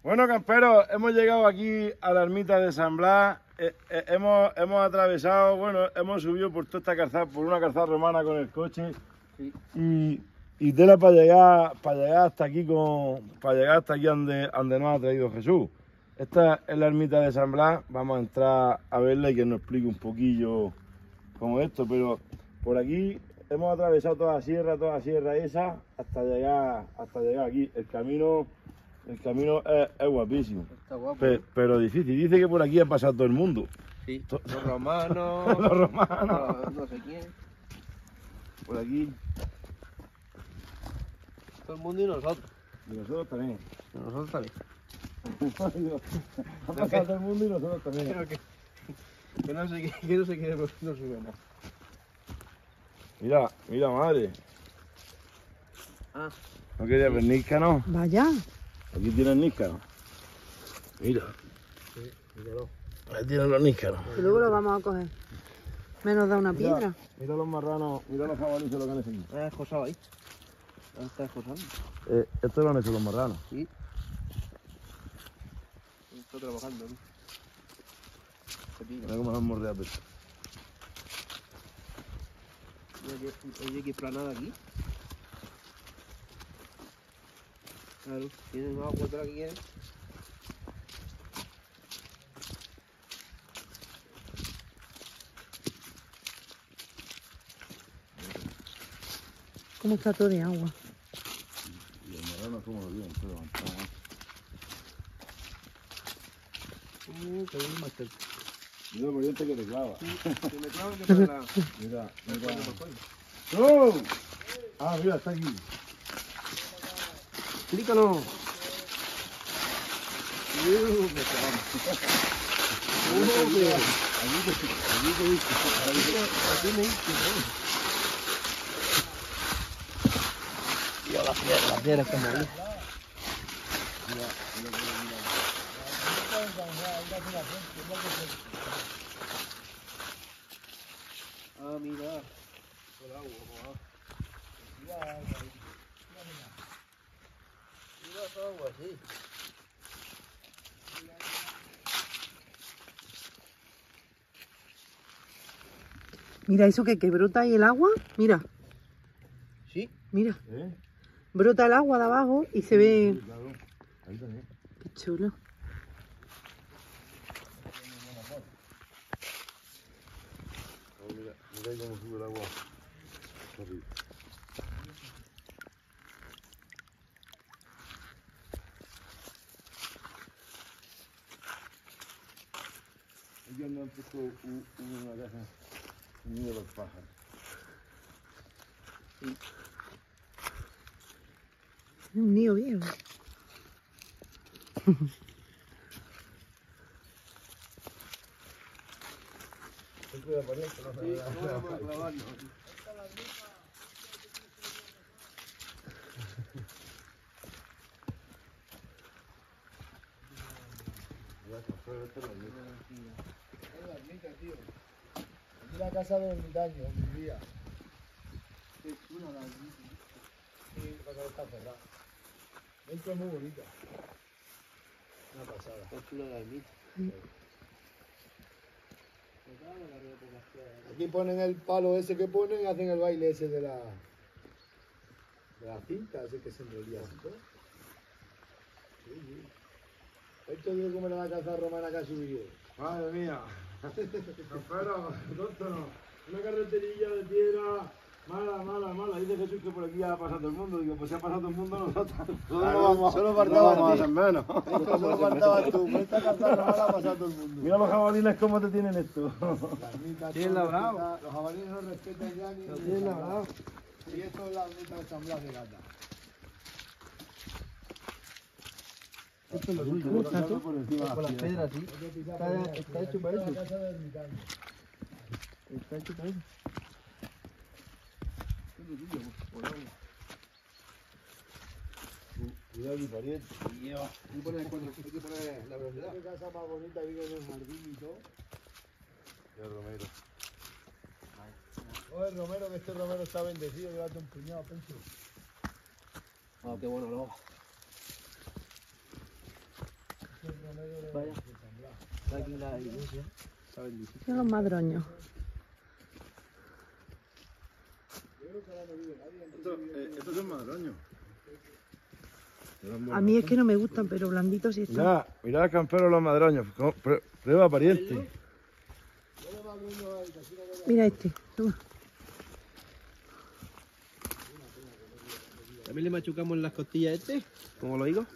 Bueno, camperos, hemos llegado aquí a la ermita de San Blas. Hemos atravesado, bueno, hemos subido por toda esta calzada, por una calzada romana con el coche. Sí. Y tela para llegar hasta aquí donde nos ha traído Jesús. Esta es la ermita de San Blas. Vamos a entrar a verla y que nos explique un poquillo cómo es esto, pero por aquí hemos atravesado toda la sierra esa hasta llegar aquí. El camino es guapísimo. Está guapo. Pero difícil. Dice que por aquí ha pasado todo el mundo. Sí, los romanos. Los romanos. No sé quién. Por aquí. Todo el mundo y nosotros. Y nosotros también. Y nosotros también. Ha pasado todo el mundo y nosotros también. Pero que no se quiere, pues no sube nada. Mira, madre. Ah. ¿No quería ver níscano? Vaya. Aquí tienen níscano. Mira. Sí, míralo. Ahí tienen los níscanos. Y luego lo vamos a coger. Menos da una piedra. Mira los marranos, mira los jabalíes lo que han hecho aquí. ¿Has escosado ahí? ¿Dónde estás escosando? Esto lo han hecho los marranos. Sí. Estoy trabajando, ¿no? Mira cómo lo han mordeado. Oye, qué planada aquí. Claro, tienen agua toda la que quieren. ¿Cómo está todo de agua? Y los marranos como lo viven, pero Que viene más cerca. mira el corriente que te clava. Sí, que me clavan que para la... Mira. ¡Oh! Ah, mira, está aquí. Explícanos. La piedra está mal. Ah, mira. Por agua. Mira todo agua, sí. Mira eso que brota ahí el agua. Mira, ¿Sí? mira. Brota el agua de abajo y se ve. Claro, ahí también. Qué chulo. Mira ahí cómo sube el agua. Arriba. Ellos me han puesto una casa, un nido de los pájaros. Es un nido viejo. Siempre de pariente, no Sí, no vamos a clavarnos. Aquí la casa de ermitaño, vivía. Es una de las Sí, la casa está cerrada. Dentro es muy bonita. Una pasada. Está chula la ermita. Aquí ponen el palo ese que ponen y hacen el baile ese de la cinta, ese que se enrolía así todo. Sí. Esto es como la casa romana que ha subido. Madre mía. Pero, tonto no. Una carreterilla de piedra mala. Dice Jesús que por aquí ha pasado todo el mundo. Digo, pues si ha pasado todo el mundo, nosotros. Solo faltaba a ti. menos. Esto solo faltaba tú. Con esta casa romana ha pasado todo el mundo. Mira los jabalines cómo te tienen esto. Tienen labrado. Los jabalíes no respetan ya ni. Lo tienen labrado. Y esto es la ermita de San Blas de Gata. Esto es lo suyo. Con las piedras, sí. Está hecho para eso. La casa de ermitaño. Está hecho para eso. Esto es lo suyo, por agua. Cuidado mi pariente. Hay que poner la velocidad. Qué casa más bonita, vive en el jardín y todo. El romero. Oye, Romero, que este Romero está bendecido, llévate un puñado, Pencho. Ah, qué bueno, no. Vaya. Está aquí la iglesia. Está bendito. Son los madroños. Estos son madroños. A mí es que no me gustan, pero blanditos sí están. Mirá, mirá, campero, los madroños. Prueba pariente. Mira este. Toma. También le machucamos las costillas a este, como lo digo.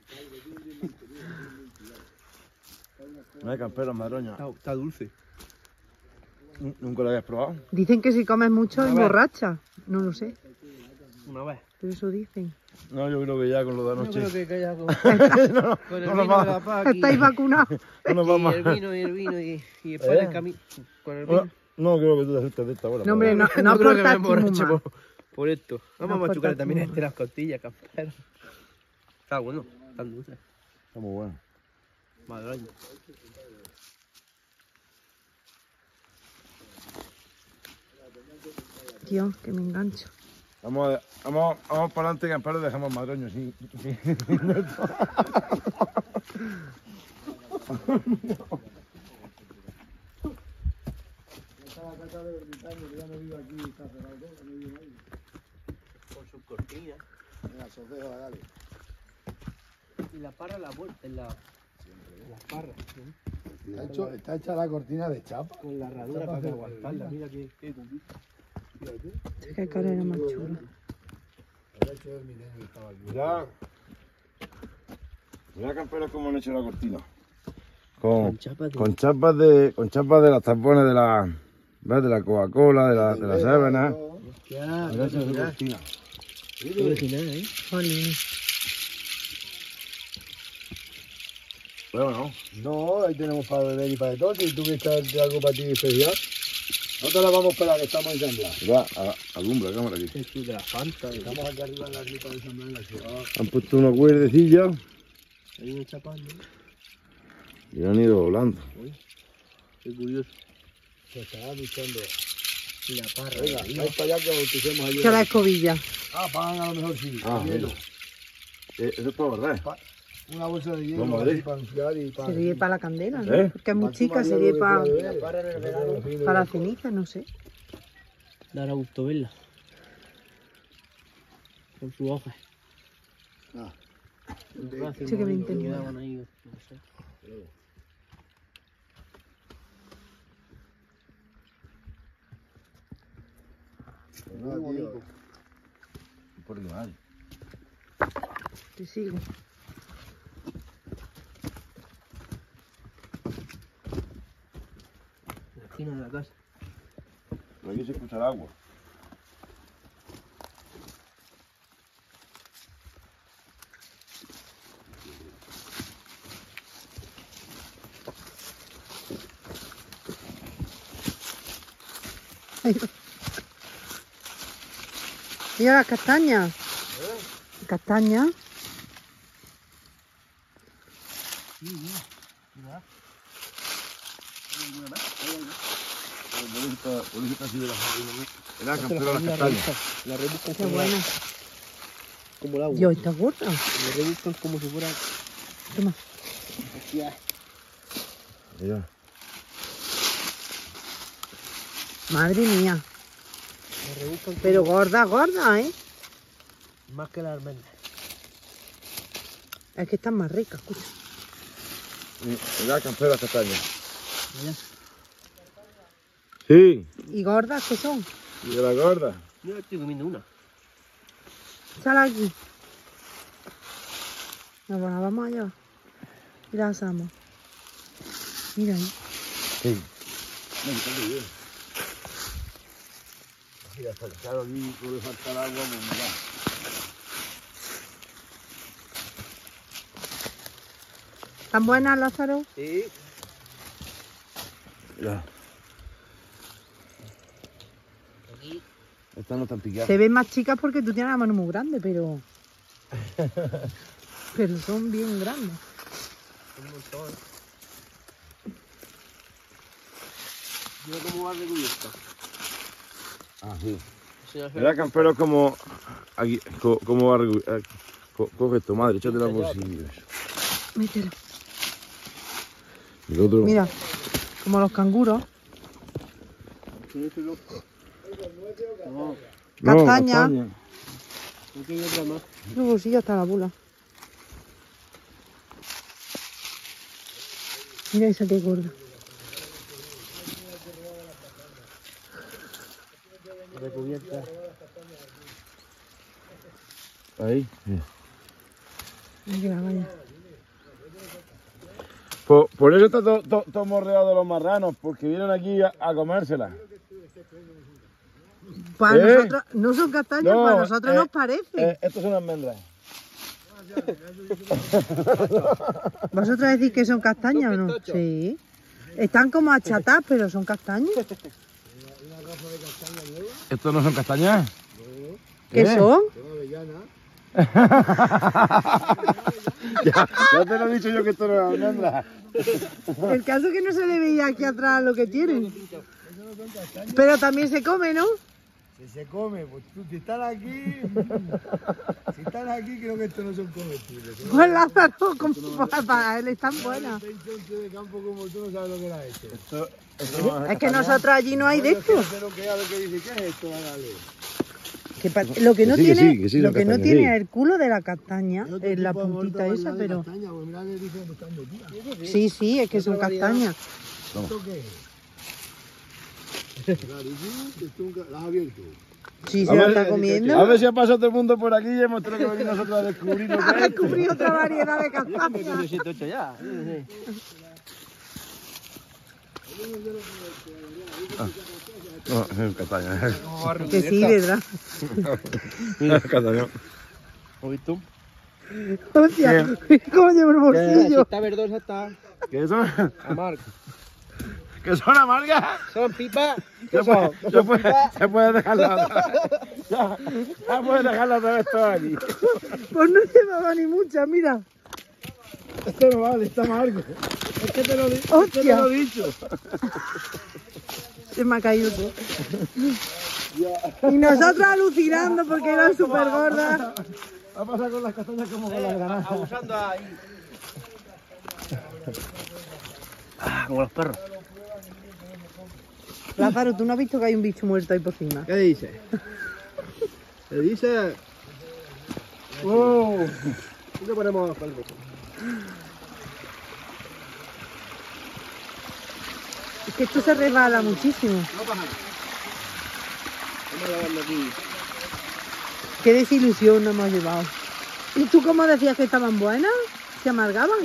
Mirá, campero, madroños. Está dulce. ¿Nunca lo habías probado? Dicen que si comes mucho A ver. emborracha. No lo sé, Una vez. pero eso dicen. No, yo creo que ya con lo de Yo anoche. creo que calla con, no, con el no nos vino de vamos. la paz aquí. ¿Estáis vacunados? No nos Y vamos. el vino y después el camino. Con el vino. No creo que tú te asustes de esta hora. No, hombre, no, no creo que me aportaste emborrache más. por esto. Vamos No a machucar aportaste también más. este las costillas, campero. Está bueno, tan dulce. Está muy bueno. Madroño. Dios, que me engancho. Vamos para adelante, campero, y dejamos madroños. Sí. Con sus cortinas. Y la parra la vuelta en la. Las parras, ¿no? Está hecha la cortina de chapa. Con la herradura para aguantarla. Mira qué cubito. Es que el cara era más chulo. Mirá. Mirá, campero, cómo han hecho la cortina. Con chapas de las tapones de la. ¿Ves? De la Coca-Cola, de la Sevena. Ya, Mirá esa cortina. qué original, ¿eh? Jolín. Bueno, no. No, ahí tenemos para beber y para de todo. Si tú quieres traerte algo para ti especial. Nosotros la vamos a esperar, que estamos en San Blas. Mirá, alumbra, cámara aquí. El club de la Fanta. Estamos aquí arriba en la ruta de San Blas en la ciudad. Han puesto unos cuerdecillos Hay un chapán, ¿no? y han ido volando. Qué curioso. Se estará luchando. Y la parra. Venga, vamos para allá que bauticemos allí. Echa la escobilla. Ah, pagan a lo mejor sí. Hielo. Eso es todo verdad. Una bolsa de hielo Vamos, así Madrid. para enfriar y para... Sería para la candela, ¿no? ¿Eh? Porque es muy chica, sería para la ceniza, no sé. Dará gusto verla. Con sus hojas. Ah. Sí que me entendí. Quedaban ahí, no sé. Muy bonito. Por mi madre. Te sigo. La esquina de la casa. Pero aquí se escucha el agua. Mira las castañas. Castañas. Era campero las castañas. La rebuscan Qué como, buena. como el agua. Dios, está gorda. La rebuscan como si fuera. Toma. Mira. Madre mía. La rebuscan Pero gorda, gorda, ¿eh? más que la almendra. Es que están más ricas, escucha. Era campero las castañas. Mira. Sí. ¿Y gordas qué son? Y de la gorda. Yo estoy comiendo una. Sal aquí. Nos la vamos a llevar. Y la asamos. Mira ahí. Sí. No, está muy bien. Mira, hasta que claro, aquí puede faltar agua, pues mira. ¿Están buenas, Lázaro? Sí. Mira. Aquí. Estas no están picadas. Se ven más chicas porque tú tienes la mano muy grande, pero... pero son bien grandes. Un montón. Mira cómo va recubierta. Ah, sí. Eso ya se Mira, campero, como... Aquí, como va a recubrir. Coge esto, madre, échate la bolsilla. Mételo. El otro. Mira, como los canguros. No, Castaña. No tiene otra más. Luego sí, ya está la bula. Mira esa que gorda. Recubierta. Ahí. Mira, vaya. Por eso está todo morreado de los marranos, porque vienen aquí a comérsela. Para nosotros, no son castañas, para nosotros nos parece. Estos son almendras. ¿Vosotros decís que son castañas o no? Sí. Están como achatadas, pero son castañas. ¿Estos no son castañas? ¿Qué son? Ya te lo he dicho yo que esto no es almendra. El caso es que no se le veía aquí atrás lo que tienen. Pero también se come, ¿no? Si se come, pues tú, si están aquí, creo que estos no son comestibles. Pues Lázaro, para él están buenas. De campo como tú no sabes lo que era esto. Es que nosotros allí no hay de esto. Pero que a ver qué dice, ¿qué es esto? Dale. Lo que no Que sí, tiene, que sí, lo la que no castaña, tiene sí. es el culo de la castaña, Otro es la tipo de puntita variedad esa, de pero... castaña, pues mirá que dicen que están metidas. Sí, sí, es que son castañas. ¿Esto qué es? Clarísimo, que tú las has abierto. Sí, se la está comiendo. A ver si ha pasado todo el mundo por aquí y hemos tenido que venir nosotros a descubrir lo A que es. descubrir otra variedad de castañas. Ya. No, es castaña. Que sí, ¿verdad? Castaña. ¿Has visto? Hostia, cómo llevo el Si bolsillo. está verdosa, está ¿Qué son? amarga. ¿Que son amargas? Son pipas. Se puede dejarla. Ya puedes dejarla otra vez toda aquí. Pues no llevaba ni muchas, mira. Esto no vale, está amargo. Es que te lo he Hostia, dicho. se me ha caído todo. Y nosotros alucinando porque eran súper gordas. Va a pasar con las castañas como con las granadas. Abusando ahí. Como los perros. Lázaro, ¿tú no has visto que hay un bicho muerto ahí por encima? ¿Qué dice? ¿Qué dice? Oh. ¿Qué ponemos algo? Es que esto se resbala muchísimo. No pasa nada. Vamos a lavarlo aquí. Qué desilusión nos hemos llevado. ¿Y tú cómo decías que estaban buenas? ¿Se amargaban?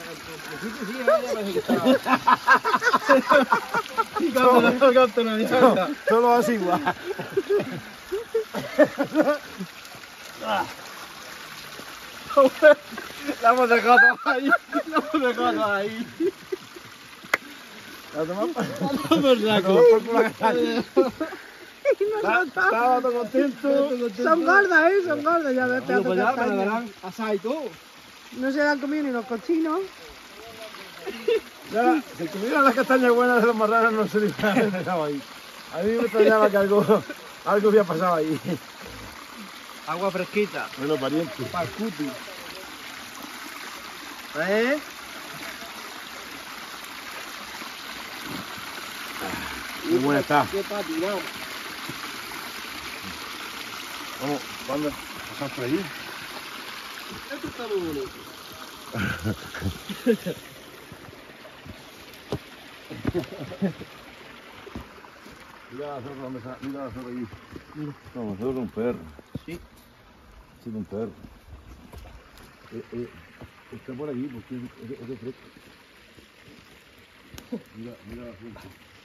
Solo así igual. La hemos dejado ahí. La tomamos Por saco. Estaba todo contento. Son gordas, ¿eh? Son gordas. Ya ves, Pues ya, me la castañas. darán asada y todo. No se la han comido ni los cochinos. Ya, si comieran las castañas buenas de los marranos no se les hubiera dejado ahí. A mí me extrañaba que algo había pasado ahí. Agua fresquita. Bueno, pariente. Para el cuti. ¿Eh? Muy buena está. Qué patinado. Vamos, ¿cuándo pasamos por allí? Esto está muy bonito. Mira la zorra, ¿dónde está? Mira la zorra allí. No, nosotros es un perro. Sí. Sí, un perro. Está por aquí porque es de fresco. Mira la fuente.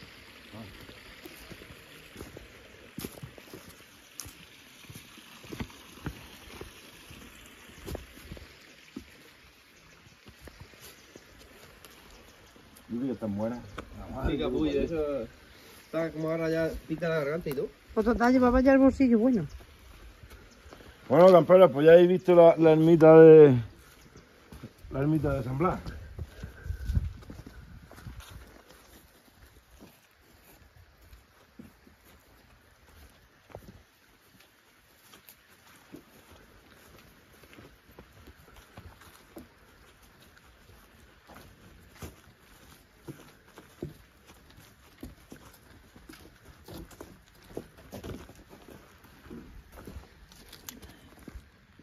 Yo creo que están buenas. Sí, capullo, eso está como ahora ya pica la garganta y todo. Pues total, llevaba ya el bolsillo bueno. Bueno, camperos, pues ya habéis visto la ermita de San Blas.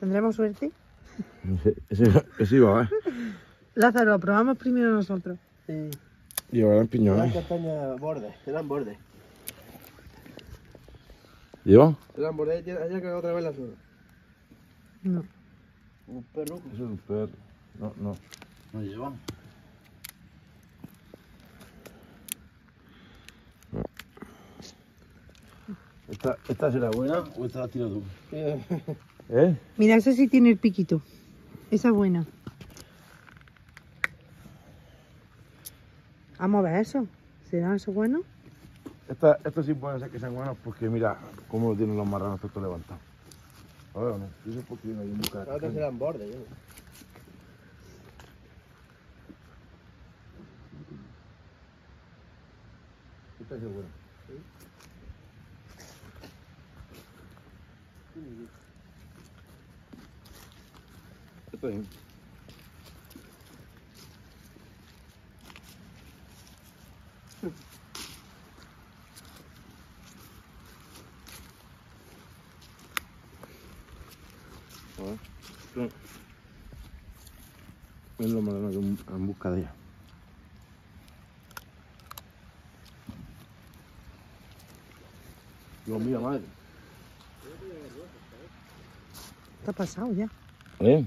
¿Tendremos suerte? Ese iba, ¿eh? Lázaro, lo probamos primero nosotros. Sí. Llevarán Eran piñones. castañas bordes, eran bordes. ¿Lleva? Eran bordes, haya cagado otra vez la zona. No. Un perro. Eso es un perro. No. No llevan. ¿Esta será buena o esta la tiras tú? Eh, ¿Eh? Mira, esa sí tiene el piquito. Esa es buena. Vamos a ver eso. ¿Será eso bueno? Estos sí pueden ser que sean buenos porque mira cómo lo tienen los marranos todos levantados. A ver, ¿no? Yo sé por qué viene ahí un Las bocado. otras eran bordes, yo. Esta sí es buena. Esta sí. A ver. Es lo más que en busca de ella. Dios mío, madre. Está pasado ya. ¿Eh?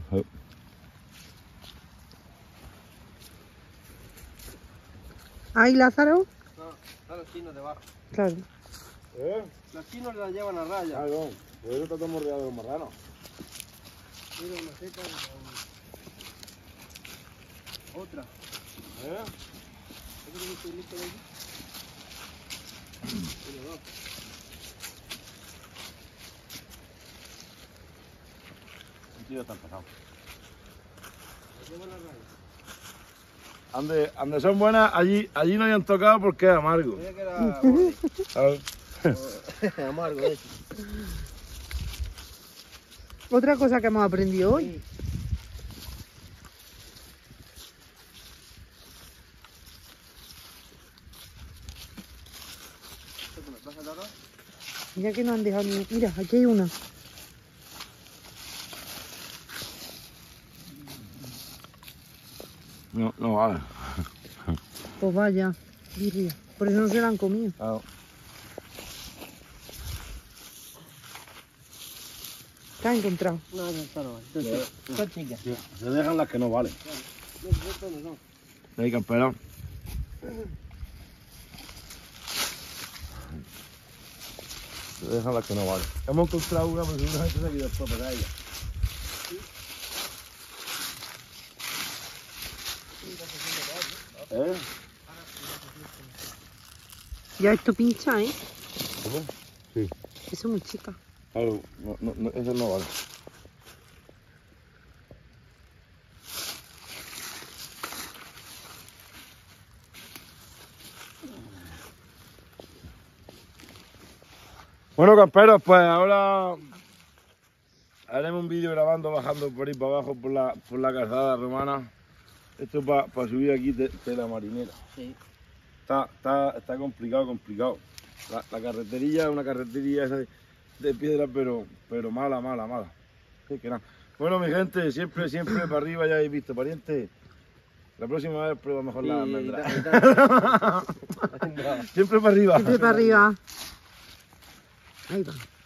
¿Ay, Lázaro? No, a los chinos debajo. Claro. ¿Eh? Los chinos las llevan a raya. Claro, por eso está todo morreado de los marranos. Mira una seca otra. ¿Eh? ¿Otra que estoy listo de aquí? Mira, dos. Un tío está pasado. Las llevan a raya. Ande son buenas, allí no hayan tocado porque es amargo. Creía que era borde. ¿Sabes? Amargo, eso. Otra cosa que hemos aprendido hoy. ¿Vas a dar ahora? Mira que no han dejado ni... Mira, aquí hay una. No vale. Pues vaya, birria. Por eso no se la han comido. Claro. ¿Qué has encontrado? No, no, está no. Son chicas. Se dejan las que no valen. No, estos no son. Hay que esperar. Se dejan las que no valen. Hemos encontrado una, pero seguramente se ha quedado para ella. ¿Eh? Ya esto pincha, ¿eh? ¿Cómo? Sí. Eso es muy chica. Claro, no, eso no vale. Bueno, camperos, pues ahora haremos un vídeo grabando, bajando por ahí para abajo por la calzada romana. Esto es para subir aquí de la marinera. Sí. Está complicado. La carreterilla es una carreterilla esa de piedra, pero mala. Sí, que nada. Bueno, mi gente, siempre para arriba, ya habéis visto, pariente. La próxima vez prueba mejor la almendra. Siempre para arriba. Siempre para arriba. Ahí va.